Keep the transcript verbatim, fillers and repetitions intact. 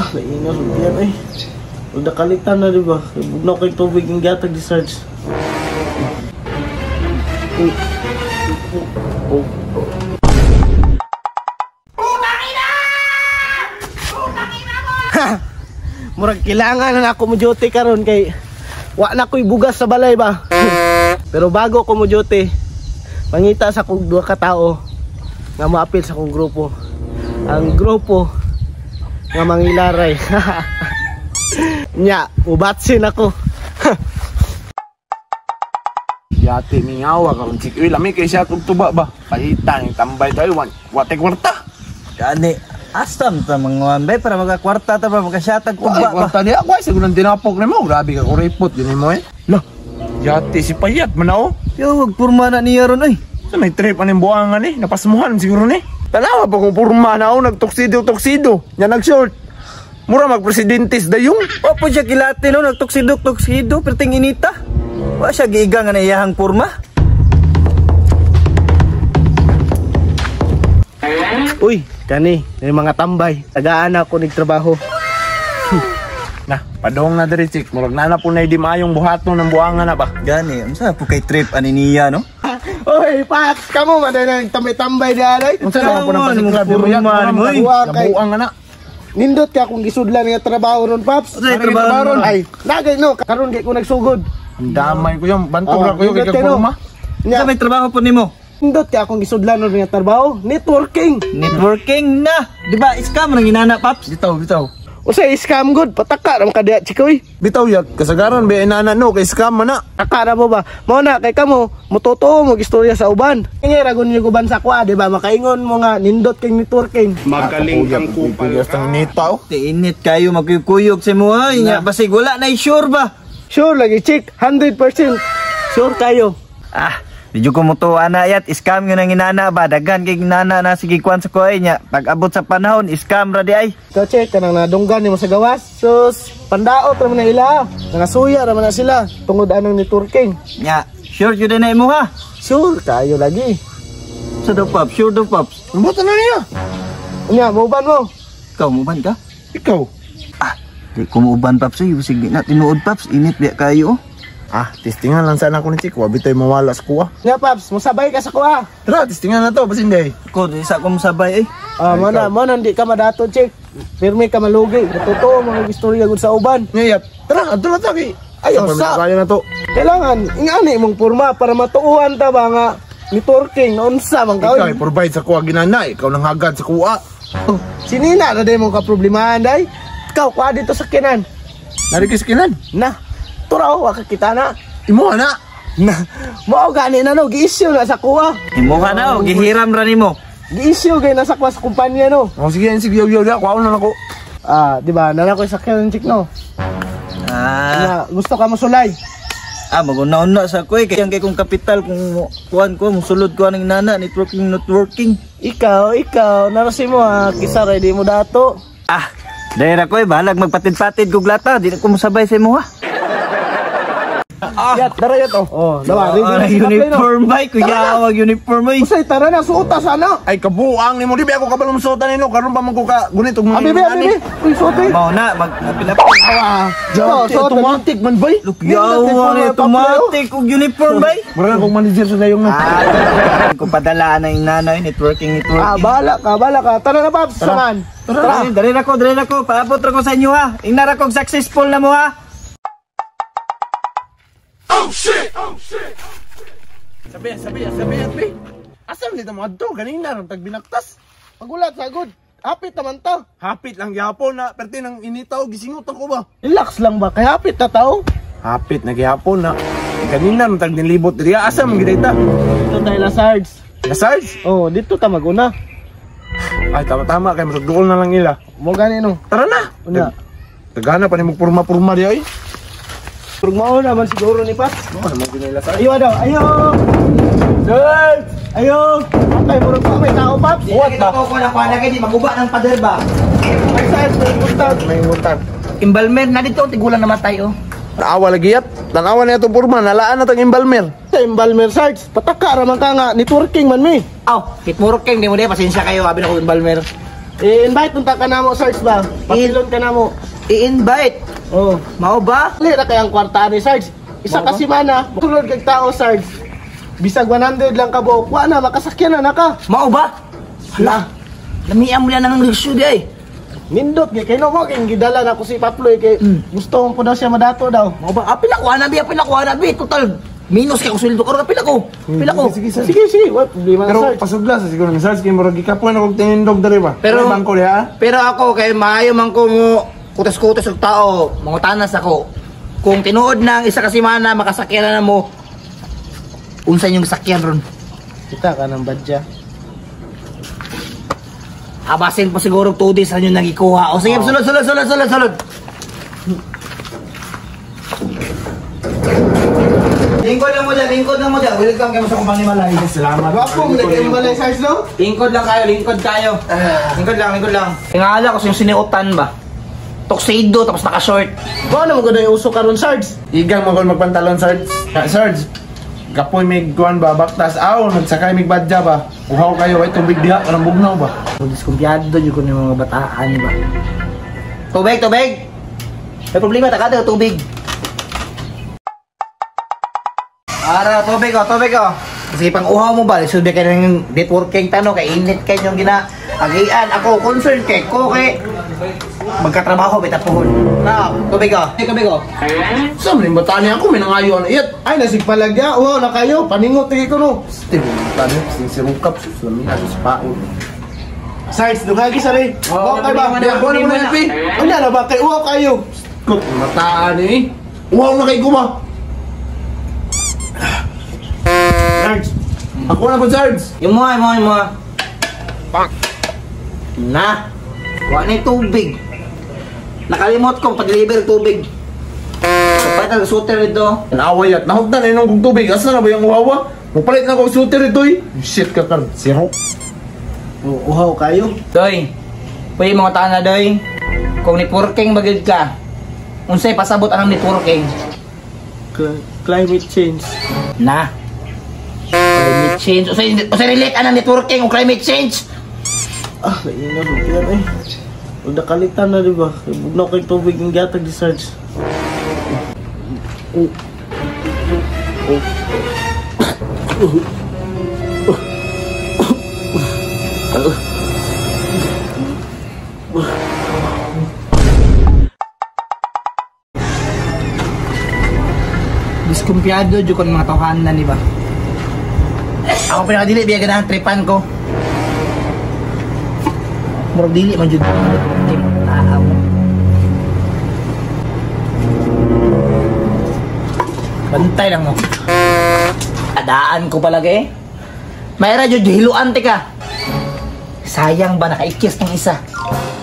Naingas ang tiyan ay. Huwag nakalitan na diba? Bugnaw kay tubig yung gatag di Sarge. Uy. Oh. Murag kailangan na ako mo duty karon kay wa na ko'y bugas sa balay ba. Pero bago ko mo duty, mangita sa kong duha ka tao nga maapil sa kong grupo. Ang grupo nga mangilaray. Nya, ubatsin ako. Yati mingawa karon sik. Uy, lami kay siya kung tuba ba. Palitan tambay tayo wan. Wate kwarta. Gani astam ta mga wambay para magakwarta ta ba magasyatag Kuba kuba ba? Kwarta niya ako ay siguro nang tinapok nimo. Grabe ka kuripot yun mo eh. Lah, yati si Payat man ako. Yo wag purma na niya ron ay. Sa may trip aning buangan eh. Napasmuhan siguro ni. Tanawa pa kung purma na ako nagtuksido-tuksido. Nya nag-short. Mura magpresidentes dayong. O po siya kilati no nagtuksido-tuksido perting inita. Wa siya giiga nga na iyahang purma. Uy, kani, may mga tambay. Tagaan ako nagtrabaho. Nah, padong na diri chik. Murag na na po na di maayong buhaton ng buangan na ba. Gani, unsa po kay trip ani niya no? Uy, Pax, kamo man na tambay-tambay di alay. Unsa na po nang pasikra puro biro yan. man mo, eh. Buang na. Nindot ka kung gisudlan nga trabaho ron, Paps. Unsa trabaho ron? Ay, nagay no, karon kay ko nagsugod. Ang damay ko yung bantog Oh, ra ko yung nindot kay kayo. purma. Unsa may trabaho po nimo? Nindot ka kung gisudlan ron nga trabaho, networking. Networking na. Di ba scam nang inana paps? Bitaw, bitaw. Usay scam good, pataka ram ka diha chikoy. Bitaw yak kasagaran be inana no kay scam man na. Taka ra mo ba? Mao na kay kamo, mototoo mo istorya sa uban. Ingay ra gun yung uban sa kwa, di ba? Makaingon mo nga nindot kay networking. Magaling kang kupal. Yes tang nita oh. Ti init kayo magkuyog sa mo ay nya basig wala na sure ba? Sure lagi chick, one hundred percent. Sure kayo. Ah, di ko mo to ana yat scam yun ang inana ba daghan kay inana na sige kwan sa koy nya pag abot sa panahon scam ra di ay. Ikaw check kanang nadunggan nimo sa gawas. Sus, pandaot ra man na ila. Nangasuya ra man na sila tungod anong networking. Nya, sure yun na imo ha. Sure kayo lagi. Sa do paps, sure do paps. Ano na niya? Unya, mauban mo. Ikaw mo ban ka? Ikaw. Ah, di ko mo uban paps ay sige na tinuod paps init biya kayo. Ah, testingan lang sana ako ni Chick. Wabi tayo mawala sa kuha. Nya Paps, musabay ka sa kuha. Tara, testingan na to. Basin day. Ko di sa ko sabay eh. Ah, mo na, mo na di ka madato check. Pirmi ka malugi. Totoo mga istorya gud sa uban. Ngayat. Tara, adto na to. Ayaw pa sa- kaya na to. Kailangan ingani mong porma para matuuhan ta ba nga networking unsa man ka. Ikaw ay provide sa kuha ginana. Ikaw nang hagad sa kuha. Oh, sinina na day mo ka problemahan day. Ikaw kuha dito sa kinan. Narikis kinan. Na, turaw wa ka kita na. Imo na. Na, mao gani na no, gi-issue na sa kuha. Imo ka na o gihiram ra nimo. Gi-issue gay na sa kuha sa kumpanya no. Oh, sige, sige, yaw, yaw, yaw. Kuha na ako. Ah, di ba? Nana ko sa kinan chick no. Ah, Na, gusto ka mo sulay. ah magunaon na sa koy kay kay kung kapital kung kuan ko musulod ko ning nana networking networking. Ikaw, ikaw, narasi mo ha, kisaray di mo dato. Ah, dahil ako eh, bahalag magpatid-patid kog lata, di na ko musabay sa imo ha. Ah, yat, darayat oh. Oh, dawa, ready na Ah, si Kaplay, no? uniform ba? Kuya, wag uniform ay. Usay, tara na, suota sana. Ay, kabuang ni mo. Di ba ako kabalong suotan nino? Karoon pa man ko ka gunit og mga Abibi, abibi, uy, suota eh. Mao na, magpilap. Awa, Jawa, suota. automatic man ba? Yawa, automatic og uniform ba? Mura akong manager sa dayong na. Ah, kung padalaan na yung nanay, networking, Ah, networking. bahala ka, bahala ka. Tara na, Paps, saman. Tara, dali na ko, dali na ko. Paabot ra ko sa inyo ha. Ingnar ako successful na mo ha. Sabi, sabi, sabi, sabi. Asam nito mo adto ganina ron tag binaktas. Magulat, sagod. Hapit naman to. Hapit lang gyapon na perti nang initaw gisingot ako ba. Relax lang ba? Kaya hapit na tao. Hapit na gyapon na. Ganina ron tag nilibot diri asam gidayta. Dito tayo na, Sarge. Na Sarge. Oh, dito ta maguna. Ay tama-tama kay masugduol na lang nila. Mo gani no. Tara na. Una. Tagana pa ni mo purma-purma di ay. Pag mao naman siguro ni Pat. No, naman ginila Sarge. Ayo daw, ayo. Sarge! Ayo! Patay mo rin pa, may tao, Paps. What ba? Ako na pa na di maguba ng pader ba? May Sarge, may punta. May ngutan. Imbalmer na dito tigulan namatay oh. Naawa lagi yat. Tanawa na itong purma. Nalaan na itong imbalmer. Sa Imbalmer, Sarge. Pataka raman ka nga, networking man mi. Aw, kitmurking di mo di pasensya kayo abi na ko imbalmer. I-invite unta ka na mo, Sarge ba? Papilon ka na mo. I-invite. Oh. Mao ba? Dili na kayang kwarta ni Sarge. Isa ka semana, tulod kag tao, Sarge. Bisag one hundred lang ka buok, wa na makasakyan na naka. Mao ba? Hala. Lamian mo yan ang resyo di ay. Nindot kay kay no mo kay gidala na ko si Paploy kay Mm. gusto mo daw siya madato daw. Mao ba? Apil ako, anabi, apil ako, anabi. Total, minus kay kusweldo ko. Apil ako. Apil ako. Sige, sige, Sige, sige, wa problema na Pero Sarge. pasudla sa siguro ni Sarge kay murag gikapuan ako tinindog diri ba. Pero- May bangko diha. Pero ako, kay maayo man ko mo kutas-kutas og tao, mangutanas ako. Kung tinuod na ang isa ka semana, makasakyan na mo, unsa yung sakyan ron? Kita ka ng badya. Abasin po siguro two days sa inyo nagikuha. O sige, sulod, sulod, sulod, sulod, sulod. Lingkod lang mo dyan, lingkod lang mo dyan. Welcome kayo sa kumpang ni Malay. Salamat. Wa ko mo kay balay Sarge no? Lingkod lang kayo, lingkod kayo. Lingkod lang, lingkod lang. Tingala ko sa yung siniutan ba? Tuxedo, tapos naka-short. Wa na mo gud uso karon Sarge. Igang mo kon magpantalon Sarge. Ah, Sarge. Kapoy mig kuan ba baktas aw nagsakay mig badya ba. Uhaw kayo ay tubig diha kanang bugnaw ba. Diskumpiyado yun ko ng mga bataan ba? Tubig, tubig! May problema, takada tubig. Ara, tubig oh, tubig oh. Kasi pang uhaw mo ba, isulbi kayo ng networking tanong, kay init kayo yung gina agian. Ako, concern kay ko kay magkatrabaho, may tapuhon. Na, tubig oh, tubig oh. Sa man batan niya ako minangayon iyat. Ay nasig palagya, wow na kayo, paningot tigay ko no. Steve batan sing sirungkap sa mi aso sa paon. Sarge, dugagi sa rin. Oo, Wow kay ba? problema na, Di ako problema naman na. pi. Ano na ba kay wow kayo? Kut mataan eh. Uhaw na kay kuma. Sarge. Ako na ko Sarge. Yung mga, yung mga, yung mga. Na, wala na yung tubig. Nakalimot ko, pag-deliver tubig. Kapag nag-sutter ito. Naaway at nahugdan ay nung tubig. Asa na ba yung uhawa? Mupalit na ko shooter ito eh. Shit ka kan. Siro. Oh, uhaw kayo. Doy, pwede mga tana doy. Kung networking bagid ka, unsay pasabot ang networking? Cl- climate change. Na. Climate change. Unsay unsay relate anang networking o climate change? Ah, kaya na rin yan eh. Huwag nakalitan na diba? Bugnaw kay tubig ng gatag di Sarge. Oh. Oh. Diskumpiyado jud kon mga tawhanan ni ba? Ako pinakadili biya ganahan tripan ko. Murag dili man jud networking tao. Bantay lang mo. Adaan ko palagi eh. Mayra jud hiluan ti ka. Sayang ba nakaikis ng isa?